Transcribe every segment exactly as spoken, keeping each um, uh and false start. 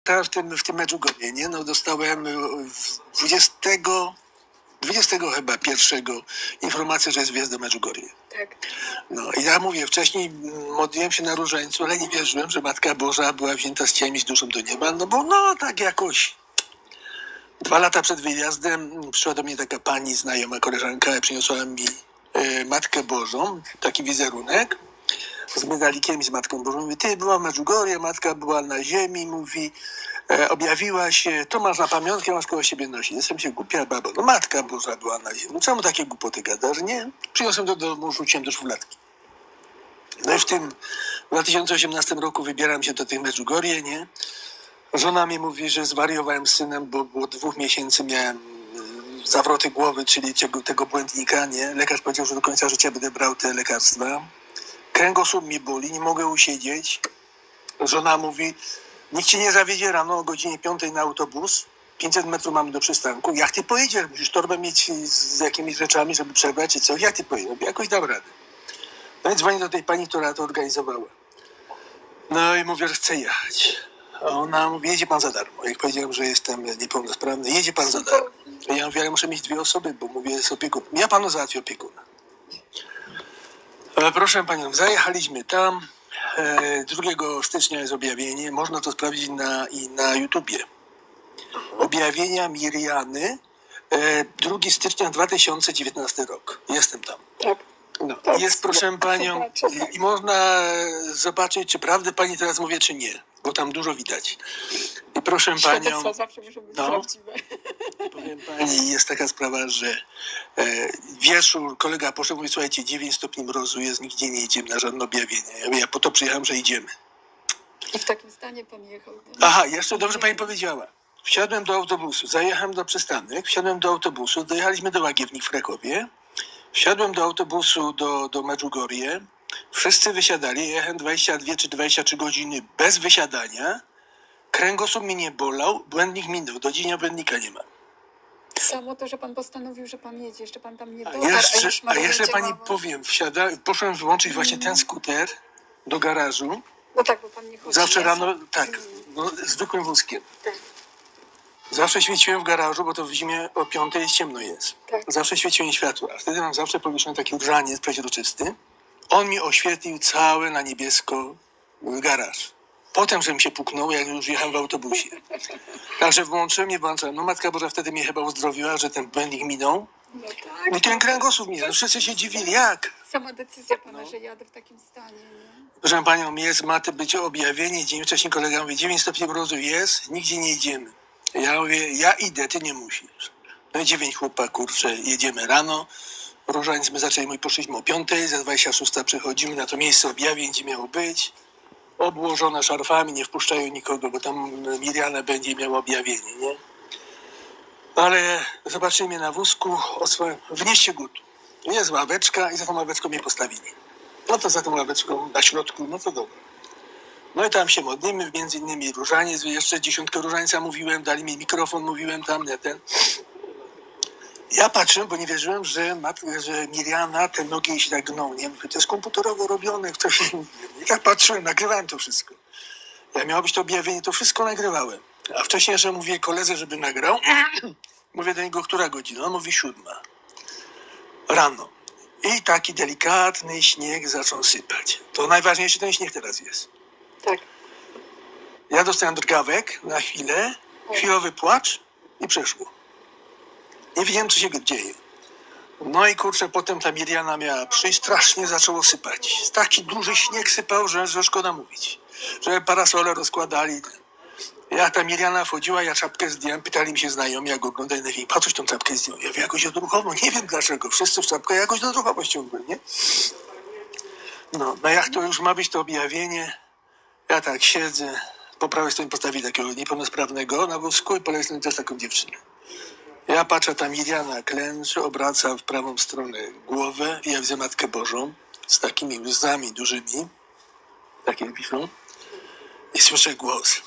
w tym, w tym Medjugorje, nie? No dostałem dwudziestego, dwudziestego chyba pierwszego informację, że jest wjazd do Medjugorje. Tak. No i ja mówię, wcześniej modliłem się na różańcu, ale nie wierzyłem, że Matka Boża była wzięta z ciałem i z duszą do nieba, no bo no tak jakoś. Dwa lata przed wyjazdem przyszła do mnie taka pani, znajoma koleżanka, przyniosła mi e, Matkę Bożą, taki wizerunek z medalikiem i z Matką Bożą. Mówi, ty była w Medjugorje, Matka była na ziemi, mówi, e, objawiła się, to masz na pamiątkę, masz koło siebie nosić. Jestem się głupia babo, no Matka Boża była na ziemi. No czemu takie głupoty gadasz? Nie, przyniosłem do domu, rzuciłem do szufladki. No i w tym dwa tysiące osiemnastym roku wybieram się do tych Medjugorje, nie? Żona mi mówi, że zwariowałem z synem, bo było dwóch miesięcy miałem zawroty głowy, czyli tego, tego błędnika, nie? Lekarz powiedział, że do końca życia będę brał te lekarstwa. Kręgosłup mi boli, nie mogę usiedzieć. Żona mówi, nikt cię nie zawiedzie rano o godzinie piątej na autobus. pięćset metrów mamy do przystanku. Jak ty pojedziesz? Musisz torbę mieć z jakimiś rzeczami, żeby przebrać czy coś. Jak ty pojedziesz? Jakoś dam radę. No i dzwonię do tej pani, która to organizowała. No i mówię, że chcę jechać. A ona mówi, jedzie pan za darmo. Jak powiedziałem, że jestem niepełnosprawny, jedzie pan za darmo. Ja mówię, ale muszę mieć dwie osoby, bo mówię, jest opiekun. Ja panu załatwię opiekuna. E, proszę panią, zajechaliśmy tam. E, drugiego stycznia jest objawienie. Można to sprawdzić na, i na YouTubie. Objawienia Miriany. E, drugiego stycznia dwa tysiące dziewiętnastego rok. Jestem tam. Tak. No, jest, proszę panią, i, i można zobaczyć, czy prawdę pani teraz mówię, czy nie, bo tam dużo widać. I proszę panią, zawsze muszą być no, prawdziwe. powiem pani, jest taka sprawa, że e, wieczór kolega poszedł, mówi, słuchajcie, dziewięć stopni mrozu jest, nigdzie nie idziemy na żadne objawienie. Ja, mówię, ja po to przyjechałem, że idziemy. I w takim stanie pan jechał. Tam. Aha, jeszcze dobrze pani powiedziała. Wsiadłem do autobusu, zajechałem do przystanek, wsiadłem do autobusu, dojechaliśmy do Łagiewnik w Krakowie. Wsiadłem do autobusu do, do Medjugorje, wszyscy wysiadali, jechałem dwadzieścia dwie czy dwadzieścia trzy godziny bez wysiadania, kręgosłup mnie nie bolał, błędnik minął, do dziś błędnika nie ma. Samo to, że pan postanowił, że pan jedzie, jeszcze pan tam nie A dotarł, jeszcze, a już a jeszcze pani działało. powiem, wsiada, poszłem wyłączyć mm. właśnie ten skuter do garażu, no tak, bo pan nie chodzi. zawsze jest. rano, tak, no, zwykłym wózkiem. Tak. Zawsze świeciłem w garażu, bo to w zimie o piątej jest ciemno jest. Tak. Zawsze świeciłem światło, a wtedy mam zawsze powieszony taki różaniec przeźroczysty. On mi oświetlił cały na niebiesko garaż. Potem, żebym się puknął, jak już jechałem w autobusie. Także włączyłem, nie włączyłem. No Matka Boża wtedy mnie chyba uzdrowiła, że ten błędnik minął. No tak. No i ten kręgosłup minął. Wszyscy się dziwili, jak? Sama decyzja pana, No. że jadę w takim stanie, nie? Proszę panią, jest, ma to być objawienie. Dzień wcześniej kolega mówi, dziewięć stopni mrozu jest, nigdzie nie idziemy. Ja mówię, ja idę, ty nie musisz. No i dziewięć chłopak, kurczę, jedziemy rano. Różaniec my zaczęli, mój poszliśmy o piątej, za dwadzieścia szósta przychodzimy na to miejsce objawień, gdzie miało być. Obłożone szarfami, nie wpuszczają nikogo, bo tam Miriana będzie miała objawienie, nie? Ale zobaczyli mnie na wózku, oswa... wnieście go tu. Jest ławeczka i za tą ławeczką mnie postawili. No to za tą ławeczką na środku, no to dobra. No i tam się modlimy, między innymi różaniec, jeszcze dziesiątkę różańca mówiłem, dali mi mikrofon, mówiłem tam, nie ten. Ja patrzyłem, bo nie wierzyłem, że, mat, że Miriana, te nogi jej się tak gną, nie? Mówię, to jest komputerowo robione, coś. I tak patrzyłem, nagrywałem to wszystko. Jak miało być to objawienie, to wszystko nagrywałem. A wcześniej, że mówię koledze, żeby nagrał, mówię do niego, która godzina? On mówi siódma. Rano. I taki delikatny śnieg zaczął sypać. To najważniejszy ten śnieg teraz jest. Tak. Ja dostałem drgawek na chwilę, chwilowy płacz i przeszło. Nie wiedziałem, co się dzieje. No i kurczę, potem ta Miriana miała przyjść, strasznie zaczęło sypać. Taki duży śnieg sypał, że, że szkoda mówić. Że parasole rozkładali. Jak ta Miriana wchodziła, ja czapkę zdjąłem, pytali mi się znajomi, jak oglądali na film, po coś tą czapkę zdjąłem? Ja wiem, jakoś odruchowo, nie wiem dlaczego, wszyscy w czapkę jakoś odruchowo ściągłem, nie? No, no jak to już ma być to objawienie, ja tak siedzę, po prawej stronie postawi takiego niepełnosprawnego na wózku i po lewej stronie też taką dziewczynę. Ja patrzę, ta Miriana klęczy, obraca w prawą stronę głowę i ja widzę Matkę Bożą z takimi łzami dużymi, takie piszą, i słyszę głos.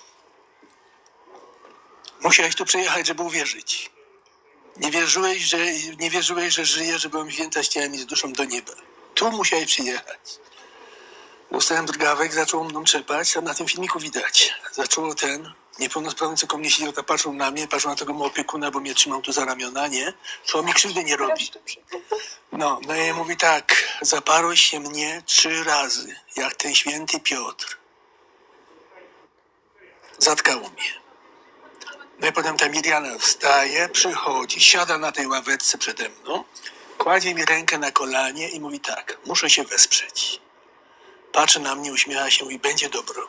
Musiałeś tu przyjechać, żeby uwierzyć. Nie wierzyłeś, że, nie wierzyłeś, że żyję, że byłem wzięta z ciałem i z duszą do nieba. Tu musiałeś przyjechać. Dostałem drgawek, zaczął mną trzepać, tam na tym filmiku widać. Zaczęło ten, Niepełnosprawny, co koło mnie siedział, to patrzył na mnie, patrzył na tego mojego opiekuna, bo mnie trzymał tu za ramiona, nie? Czy on mi krzywdy nie robi. No, no i mówi tak, zaparłeś się mnie trzy razy, jak ten święty Piotr. Zatkało mnie. No i potem ta Miriana wstaje, przychodzi, siada na tej ławeczce przede mną, kładzie mi rękę na kolanie i mówi tak, muszę się wesprzeć. Patrzy na mnie, uśmiecha się i mówi, będzie dobro.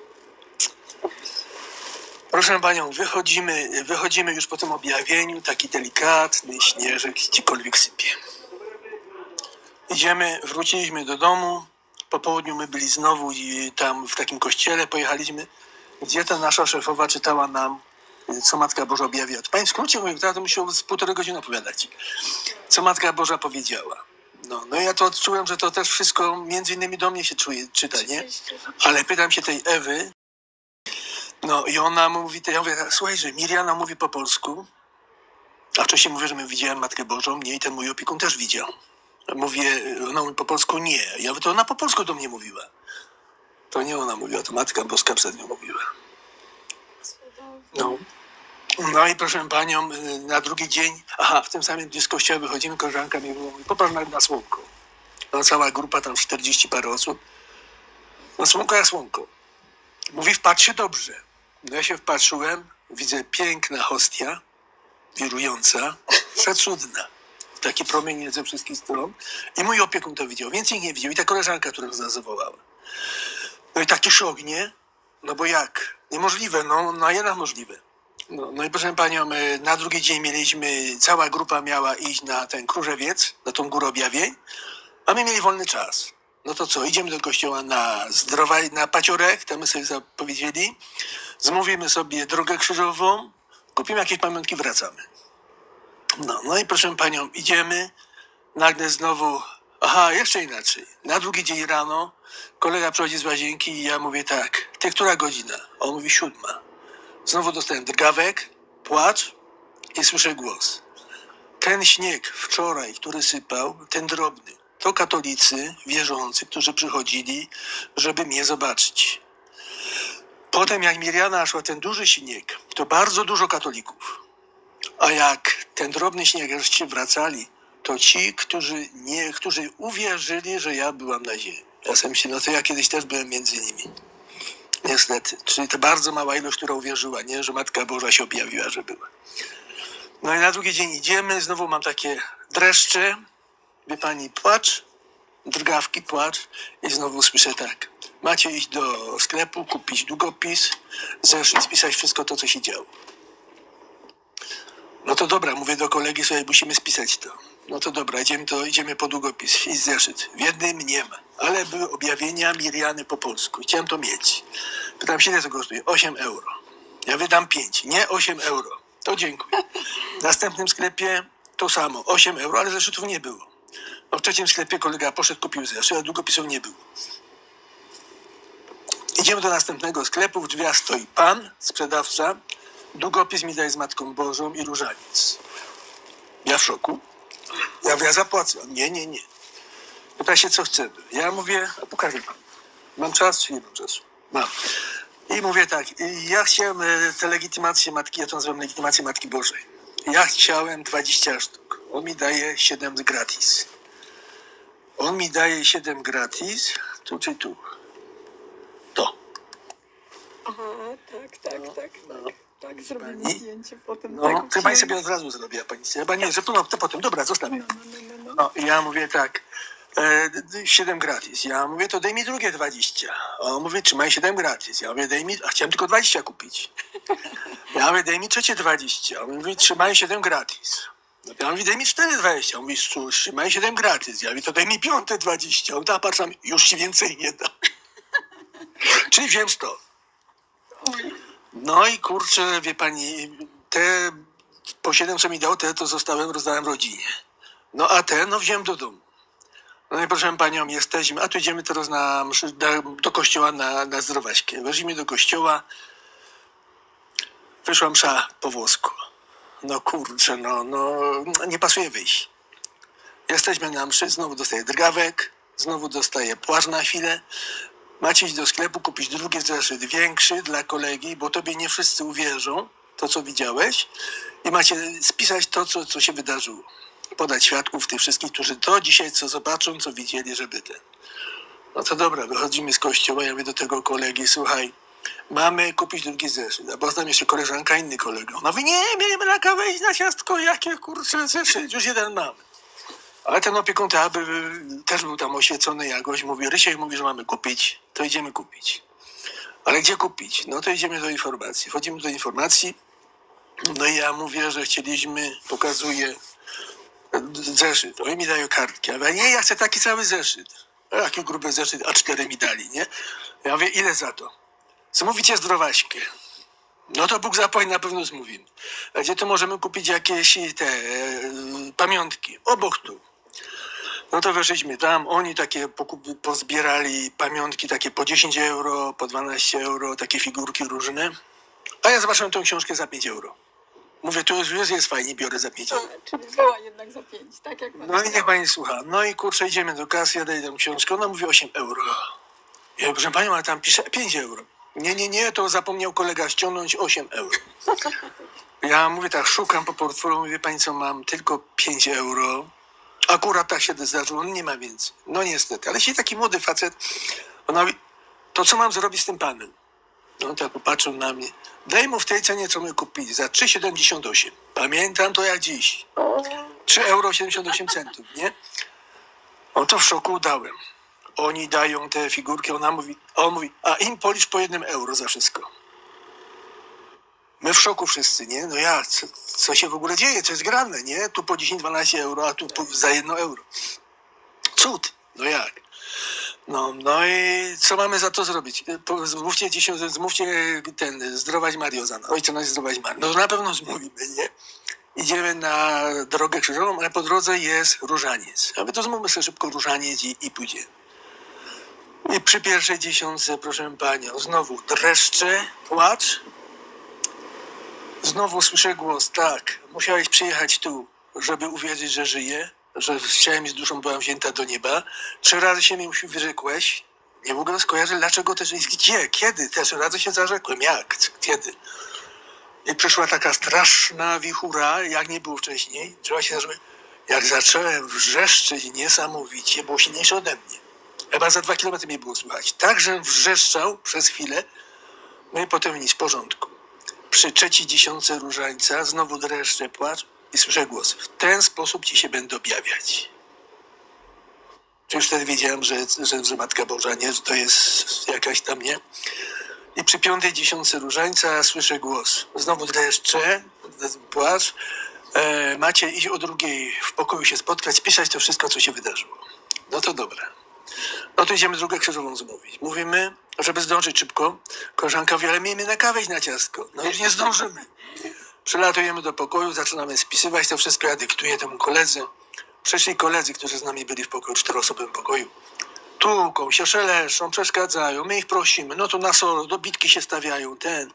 Proszę panią, wychodzimy, wychodzimy już po tym objawieniu, taki delikatny śnieżek gdziekolwiek sypie. Idziemy, wróciliśmy do domu, po południu my byli znowu i tam w takim kościele, pojechaliśmy, gdzie ta nasza szefowa czytała nam, co Matka Boża objawia. Pani w skrócie mówię, to musiał z półtorej godziny opowiadać, co Matka Boża powiedziała. No, no ja to odczułem, że to też wszystko między innymi do mnie się czuje, czyta, nie? Ale pytam się tej Ewy, no i ona mówi, to ja mówię, słuchaj, że Miriana mówi po polsku, a wcześniej mówię, że my widziałem Matkę Bożą, mnie i ten mój opiekun też widział. Mówię, ona mówi po polsku nie. Ja mówię, to ona po polsku do mnie mówiła. To nie ona mówiła, to Matka Boska przed nią mówiła. No. No i proszę panią, na drugi dzień, aha, w tym samym dniu z kościoła wychodzimy, koleżanka mi mówi, popatrz na, na słonko. No, cała grupa, tam czterdzieści parę osób. No słonko jak słonko. Mówi, wpatrz się dobrze. No ja się wpatrzyłem, widzę piękna hostia, wirująca, przecudna. Taki promień ze wszystkich stron. I mój opiekun to widział, więcej nie widział. I ta koleżanka, która nas zawołała. No i taki szok, nie? No bo jak? Niemożliwe, no na jednak możliwe. No, no i proszę panią, na drugi dzień mieliśmy, cała grupa miała iść na ten Króżewiec, na tą górę objawień, a my mieli wolny czas. No to co, idziemy do kościoła na zdrowaj, na Paciorek, tam my sobie zapowiedzieli, zamówimy sobie drogę krzyżową, kupimy jakieś pamiątki, wracamy. No, no i proszę panią, idziemy, nagle znowu, aha, jeszcze inaczej. Na drugi dzień rano kolega przychodzi z łazienki i ja mówię tak, ty która godzina? A on mówi siódma. Znowu dostałem drgawek, płacz i słyszę głos. Ten śnieg wczoraj, który sypał, ten drobny, to katolicy wierzący, którzy przychodzili, żeby mnie zobaczyć. Potem jak Miriana szła ten duży śnieg, to bardzo dużo katolików. A jak ten drobny śnieg żeście wracali, to ci, którzy nie, którzy uwierzyli, że ja byłam na ziemi. Ja sobie myślę, no to ja kiedyś też byłem między nimi. Niestety. Czyli to bardzo mała ilość, która uwierzyła, nie? Że Matka Boża się objawiła, że była. No i na drugi dzień idziemy, znowu mam takie dreszcze, wie pani, płacz, drgawki, płacz i znowu słyszę tak. Macie iść do sklepu, kupić długopis, zeszyt, spisać wszystko to, co się działo. No to dobra, mówię do kolegi, słuchaj, musimy spisać to. No to dobra, idziemy, to, idziemy po długopis i zeszyt. W jednym nie ma, ale były objawienia Miriany po polsku. Chciałem to mieć. Pytam się, ile to kosztuje? osiem euro. Ja wydam pięć, nie osiem euro. To dziękuję. W następnym sklepie to samo, osiem euro, ale zeszytów nie było. No w trzecim sklepie kolega poszedł, kupił zeszyt, a długopisów nie było. Idziemy do następnego sklepu, w drzwiach stoi pan, sprzedawca, długopis mi daje z Matką Bożą i różaniec. Ja w szoku. Ja mówię, ja zapłacę. Nie, nie, nie. Pyta się, co chcemy. Ja mówię, a pokażę pan. Mam czas, czy nie mam czasu? Mam. I mówię tak, ja chciałem tę legitymację Matki, ja to nazywam legitymację Matki Bożej. Ja chciałem dwadzieścia sztuk. On mi daje siedem gratis. On mi daje siedem gratis. Tu czy tu? To. Aha, tak, tak, tak, tak. No. Tak, zrobimy Pani? zdjęcie potem. No, tak, chyba sobie od razu zrobiła pani. Chyba nie, że to, no, to potem. Dobra, zostawię. No, no, no, no, no. No, i ja mówię tak, e, siedem gratis. Ja mówię, to daj mi drugie dwadzieścia. A on mówi, trzymaj siedem gratis. Ja mówię, daj mi, a chciałem tylko dwadzieścia kupić. Ja mówię, daj mi trzecie dwadzieścia. On mówi, trzymaj siedem gratis. Ja mówię, daj mi cztery dwadzieścia. On mówi, trzymaj siedem gratis. Ja mówię, to daj mi piąte dwadzieścia. On ta patrzam, już ci więcej nie da. Czyli wziąłem sto. Oj. No i kurczę, wie pani, te po siedem, co mi dał, te to zostałem, rozdałem rodzinie. No a te, no wziąłem do domu. No i proszę panią, jesteśmy, a tu idziemy teraz na, mszy- na, do kościoła na, na zdrowaśkę. Weszliśmy do kościoła, wyszła msza po włosku. No kurczę, no, no nie pasuje wyjść. Jesteśmy na mszy, znowu dostaję drgawek, znowu dostaję płaszcz na chwilę. macie iść do sklepu, kupić drugi zeszyt, większy dla kolegi, bo tobie nie wszyscy uwierzą, to co widziałeś, i macie spisać to, co, co się wydarzyło. Podać świadków tych wszystkich, którzy to dzisiaj co zobaczą, co widzieli, żeby ten. No to dobra, wychodzimy z kościoła, ja mówię do tego kolegi, słuchaj, mamy kupić drugi zeszyt, a bo znam jeszcze koleżanka, inny kolega. Ona mówi, nie, mieliśmy na kawę iść na ciastko, jakie kurczę zeszyt, już jeden mamy. Ale ten opiekun teatru też był tam oświecony jakoś, mówi, Rysiek mówi, że mamy kupić, to idziemy kupić. Ale gdzie kupić? No to idziemy do informacji. Wchodzimy do informacji, no i ja mówię, że chcieliśmy, pokazuję zeszyt. Oni mi dają kartki. Ja mówię, nie, ja chcę taki cały zeszyt. A jaki gruby zeszyt, A cztery mi dali, nie? Ja mówię, ile za to? Zmówicie zdrowaśkę. No to Bóg zapłać, na pewno zmówimy. A gdzie tu możemy kupić jakieś te e, pamiątki? Obok tu. No to weszliśmy tam, oni takie pokup- pozbierali pamiątki takie po dziesięć euro, po dwanaście euro, takie figurki różne. A ja zobaczyłem tą książkę za pięć euro. Mówię, to już jest, jest fajnie, biorę za pięć euro. Czyli była jednak za pięć, tak jak pan No i niech pani słucha. No i kurczę, idziemy do kasy, ja daję tę książkę, ona mówi osiem euro. Ja mówię, proszę panią, ale tam pisze pięć euro. Nie, nie, nie, to zapomniał kolega ściągnąć osiem euro. Ja mówię tak, szukam po portfelu, mówię, pani co, mam tylko pięć euro. Akurat tak się zdarzyło, on nie ma więcej. No niestety, ale jeśli taki młody facet, ona mówi, to co mam zrobić z tym panem? No tak popatrzył na mnie. Daj mu w tej cenie, co my kupili, za trzy siedemdziesiąt osiem. Pamiętam to jak dziś. trzy euro siedemdziesiąt osiem centów, nie? No to w szoku dałem. Oni dają te figurki, ona mówi, a on mówi, a im policz po jednym euro za wszystko. My w szoku wszyscy, nie? No jak, co, co się w ogóle dzieje, co jest grane, nie? Tu po dziesięć dwanaście euro, a tu po, za jedno euro. Cud, no jak? No, no i co mamy za to zrobić? Po- Zmówcie, dziesięć, zmówcie ten, zdrować Mario za nas. Ojcze nasz, zdrować Mario. No to na pewno zmówimy, nie? Idziemy na drogę krzyżową, ale po drodze jest różaniec. A my to zmówmy sobie szybko różaniec i, i pójdziemy. I przy pierwszej dziesiątce, proszę panią, znowu dreszcze, płacz. Znowu słyszę głos, tak, musiałeś przyjechać tu, żeby uwierzyć, że żyję, że chciałem z duszą byłam wzięta do nieba. Trzy razy się mi wyrzekłeś. Nie mogę skojarzyć, dlaczego też, gdzie, kiedy, też razy się zarzekłem, jak, kiedy. I przyszła taka straszna wichura, jak nie było wcześniej. Trzeba się zacząć. Jak zacząłem wrzeszczeć niesamowicie, było silniejsze ode mnie. Chyba za dwa kilometry mnie było słychać. Tak, że wrzeszczał przez chwilę, no i potem nic, w porządku. Przy trzeciej dziesiątce różańca znowu dreszcze, płacz i słyszę głos. W ten sposób ci się będę objawiać. Czy już wtedy wiedziałem, że, że, że Matka Boża, nie, że to jest jakaś tam, nie? I przy piątej dziesiątce różańca słyszę głos. Znowu dreszcze, płacz. E, macie iść o drugiej w pokoju się spotkać, spisać to wszystko, co się wydarzyło. No to dobra. No to idziemy drugą krzyżową zmówić. Mówimy, żeby zdążyć szybko. Koleżanka mówi, ale miejmy na kawę iść na ciastko. No już nie zdążymy. Przylatujemy do pokoju, zaczynamy spisywać to wszystko, ja dyktuję temu koledze. Przyszli koledzy, którzy z nami byli w pokoju, czteroosobowym pokoju. Tłuką się, szeleszą, przeszkadzają, my ich prosimy, no to na solo, do bitki się stawiają, ten.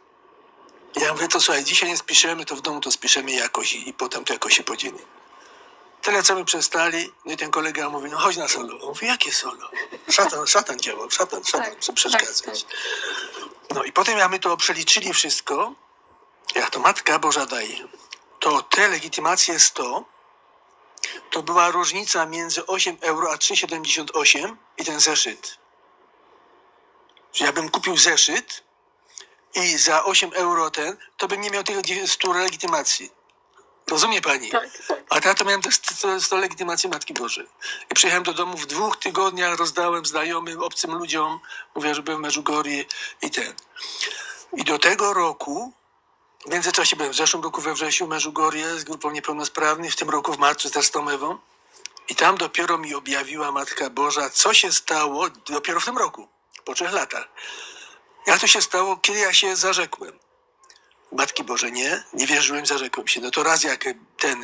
Ja mówię, to słuchaj, dzisiaj nie spiszemy, to w domu to spiszemy jakoś i, i potem to jakoś się podzieli. Tyle, co my przestali, no i ten kolega mówi, no chodź na solo. On mówi, jakie solo? Szatan, szatan działał, szatan, szatan, Tak, chce przeszkadzać. tak, No i potem jak my to przeliczyli wszystko, jak to Matka Boża daje, to te legitymacje sto, to była różnica między osiem euro a trzy siedemdziesiąt osiem i ten zeszyt. Że ja bym kupił zeszyt i za osiem euro ten, to bym nie miał tych stu legitymacji. Rozumie pani? Tak, tak. A ja to miałem też sto legitymacji Matki Bożej. I przyjechałem do domu w dwóch tygodniach, rozdałem znajomym, obcym ludziom, mówię, że byłem w Medjugorje i ten. I do tego roku, w międzyczasie byłem w zeszłym roku we wrześniu w Medjugorje z grupą niepełnosprawnych, w tym roku w marcu też z Tomewą. I tam dopiero mi objawiła Matka Boża, co się stało dopiero w tym roku, po trzech latach. Jak to się stało, kiedy ja się zarzekłem. Matki Boże, nie, nie wierzyłem, zarzekłem się. No to raz jak ten,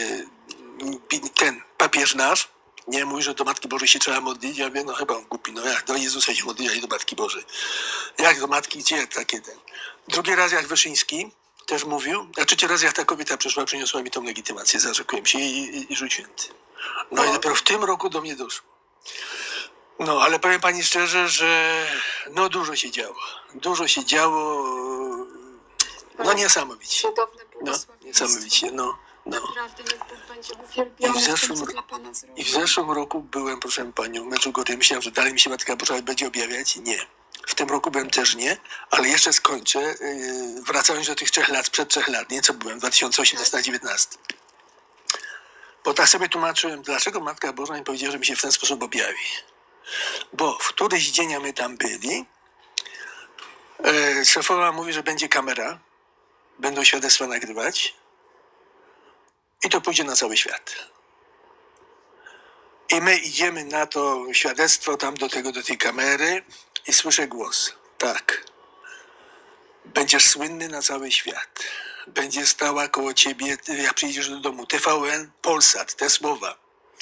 ten papież nasz, nie mówi, że do Matki Bożej się trzeba modlić, ja wiem, no chyba on głupi, no jak do Jezusa się modlić, a nie do Matki Bożej. Jak do Matki, gdzie takie ten. Drugi raz jak Wyszyński też mówił, a trzeci raz jak ta kobieta przyszła, przyniosła mi tą legitymację, zarzekłem się i, i, i rzuciłem. No i dopiero w tym roku do mnie doszło. No, ale powiem pani szczerze, że no dużo się działo. Dużo się działo. No niesamowicie. Cudowne No, błogosławieństwo. niesamowicie, no. no. Naprawdę niech Bóg będzie I w uwielbiony w tym, zeszłym co ro- dla Pana zrobił. I w zeszłym roku byłem, proszę panią, w Medjugorje. Myślałem, że dalej mi się Matka Boża będzie objawiać. Nie. W tym roku byłem też nie, ale jeszcze skończę, yy, wracając do tych trzech lat, sprzed trzech lat, nie? Co byłem, dwa tysiące osiemnasty do dziewiętnasty. Bo tak sobie tłumaczyłem, dlaczego Matka Boża mi powiedziała, że mi się w ten sposób objawi. Bo w któryś dzień, a my tam byli, yy, szefowa mówi, że będzie kamera, będą świadectwa nagrywać i to pójdzie na cały świat. I my idziemy na to świadectwo tam do tego, do tej kamery i słyszę głos. Tak. Będziesz słynny na cały świat. Będzie stała koło ciebie, jak przyjdziesz do domu, T V N, Polsat, te słowa.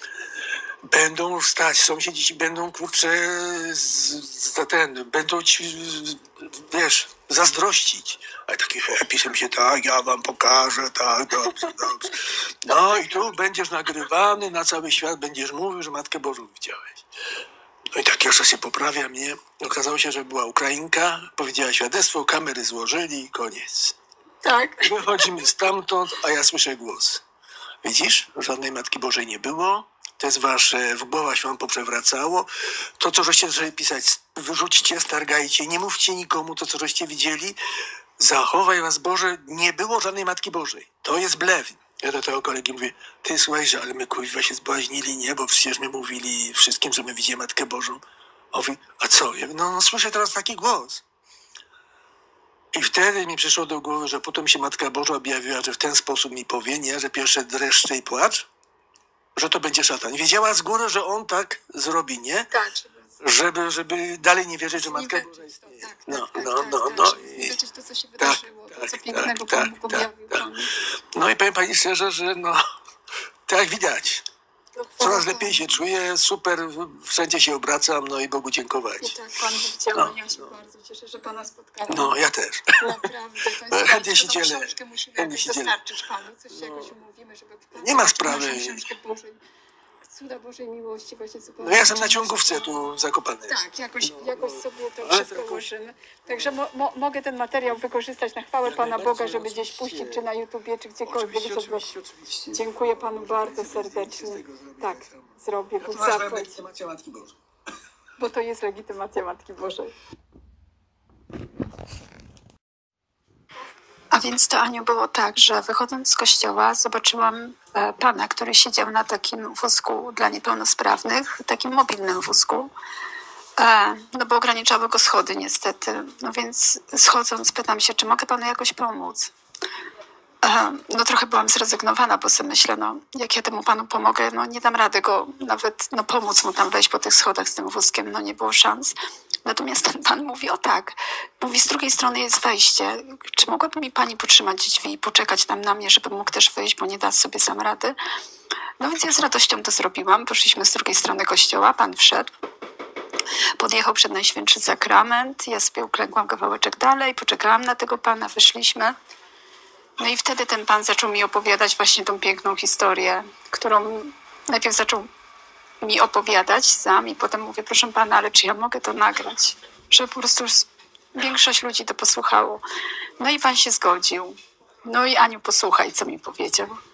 Będą stać, sąsiedzi ci będą, kurczę, z- za ten, będą ci, wiesz, zazdrościć. Ale taki pisze mi się, tak, ja wam pokażę, tak, dobrze, dobrze. No i tu będziesz nagrywany na cały świat, będziesz mówił, że Matkę Bożą widziałeś. No i tak jeszcze się poprawia mnie. Okazało się, że była Ukrainka, powiedziała świadectwo, kamery złożyli i koniec. Tak. Wychodzimy stamtąd, a ja słyszę głos. Widzisz? Żadnej Matki Bożej nie było. To jest wasze, w głowach się wam poprzewracało. To, co żeście zaczęli pisać, wyrzućcie, stargajcie, nie mówcie nikomu to, co żeście widzieli. Zachowaj was, Boże, nie było żadnej Matki Bożej. To jest blef. Ja do tego kolegi mówię, ty słuchajże, ale my kuźwa się zbłaźnili, nie? Bo przecież my mówili wszystkim, że my widzimy Matkę Bożą. A on mówi, a co? Ja mówię, no, no słyszę teraz taki głos. I wtedy mi przyszło do głowy, że potem się Matka Boża objawiła, że w ten sposób mi powie, nie? Że pierwsze dreszcze i płacz, że to będzie szatan. Wiedziała z góry, że on tak zrobi, nie? Tak, żeby Żeby, żeby dalej nie wierzyć, że Matka Boża zniweczyć to. istnieje. Tak, tak, No, tak, no, tak, no, tak, no. żeby I- zniweczyć to, co się tak, wydarzyło, to, tak, co tak, pięknego tak, Pan Bóg tak, objawił tak. Panu. No i powiem pani szczerze, że no, tak jak widać, To chwała coraz Panu. lepiej się czuję, super, wszędzie się obracam, no i Bogu I dziękować. tak, Pan Bóg działa. No, Ja się no. bardzo cieszę, że Pana spotkałam. No, ja też. Naprawdę, to jest Chętnie super. się To dzielę. książkę musimy Chętnie jakoś się dzielę. dostarczyć Panu. Coś się jakoś umówimy, żeby Pan Nie ma zobaczył sprawy. naszą książkę Bożej. Cuda Bożej miłości właśnie co No ja jestem na ciągówce tu zakopany. Tak, jakoś, No, jakoś no. sobie to Ale wszystko to jakoś- ułożymy. Także mo, mo, mogę ten materiał wykorzystać na chwałę Jak Pana najbardziej, Boga, żeby gdzieś oczywiście. puścić, czy na YouTubie, czy gdziekolwiek. Oczywiście, żeby... oczywiście, oczywiście. Dziękuję Panu bardzo Z serdecznie. tego zrobię Tak, tak samo. zrobię, To Bóg masz zapłać, legitymację Matki Bożej. bo to jest legitymacja Matki Bożej. A więc to, Aniu, było tak, że wychodząc z kościoła zobaczyłam e, pana, który siedział na takim wózku dla niepełnosprawnych, takim mobilnym wózku. E, no bo ograniczały go schody niestety. No więc schodząc pytam się, czy mogę panu jakoś pomóc. E, no trochę byłam zrezygnowana, bo sobie myślę, no jak ja temu panu pomogę, no nie dam rady go nawet no, pomóc mu tam wejść po tych schodach z tym wózkiem, no nie było szans. Natomiast ten pan mówi, o tak, mówi, z drugiej strony jest wejście. Czy mogłaby mi pani potrzymać drzwi i poczekać tam na mnie, żeby mógł też wyjść, bo nie da sobie sam rady? No więc ja z radością to zrobiłam. Poszliśmy z drugiej strony kościoła, pan wszedł. Podjechał przed Najświętszy Sakrament. Ja sobie uklękłam kawałeczek dalej, poczekałam na tego pana, wyszliśmy. No i wtedy ten pan zaczął mi opowiadać właśnie tą piękną historię, którą najpierw zaczął mi opowiadać sam i potem mówię, proszę pana, ale czy ja mogę to nagrać? Że po prostu już większość ludzi to posłuchało. No i pan się zgodził. No i Aniu, posłuchaj, co mi powiedział.